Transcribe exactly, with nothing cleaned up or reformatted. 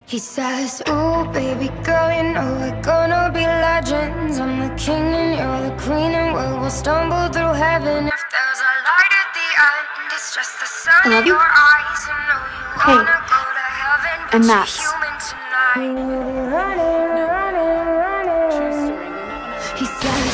He says, ooh, baby girl, you know we're gonna be legends. I'm the king and you're the queen, and we will stumble through heaven. If there's a light at the end, it's just the sun in your eyes. I know you Hey, wanna go to heaven, but I'm you're Max. human tonight. He said,